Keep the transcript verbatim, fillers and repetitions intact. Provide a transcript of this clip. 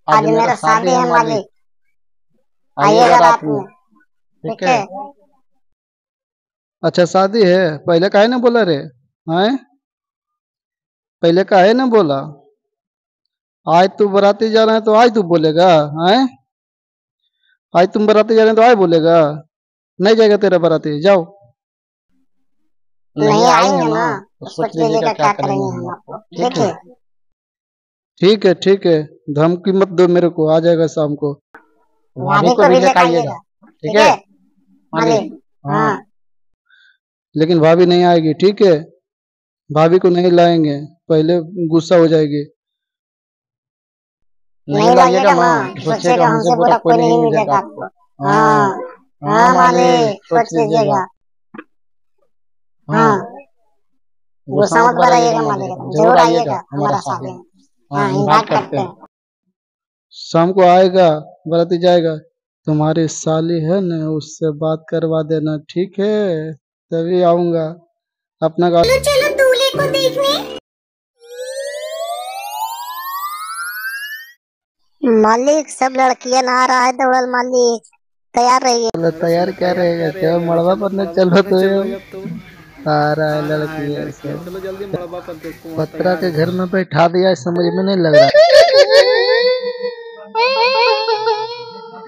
आज मेरा शादी है मालिक, आइएगा रात में, ठीक है। अच्छा शादी है, पहले काहे ना बोला रे? हैं, पहले काहे ना बोला? आज तू बराती जा रहा है तो आज तू बोलेगा? हैं, आज तुम बराती जा रहे हैं तो आज बोलेगा? नहीं जाएगा तेरा बराती, जाओ। नहीं आएंगे ना तो सोच लीजिएगा क्या करेंगे हम आपको, ठीक है। ठीक है ठीक है, धमकी मत दो मेरे को, आ जाएगा शाम को। भाभी को भी लेकर आइएगा, ठीक है मालिक। हाँ लेकिन भाभी नहीं आएगी, ठीक है। भाभी को नहीं लाएंगे, पहले गुस्सा हो जाएगी। नहीं लाइएगा ना, सोचिएगा हमसे बुरा कोई नहीं मिलेगा आपको। हाँ हाँ मालिक, सोच लीजिएगा। हाँ गुस्सा मत कराइएगा मालिक, जरूर आइएगा हमारा शादी में। हाँ इनवाइट करते हैं। शाम को आएगा, बराती जाएगा। तुम्हारी साली है ना, उससे बात करवा देना, ठीक है, तभी आऊंगा अपना। चलो चलो दूल्हे को देखने। मालिक सब लड़कियां नहा रहा है दौड़ल, मालिक तैयार रहिए। तैयार क्या रहेगा, चलो मड़वा पर न चलो तो आ रहा है लड़की। चलो जल्दी मड़वा पर देखो, पत्रा के घर में बैठा दिया, समझ में नहीं लग रहा है।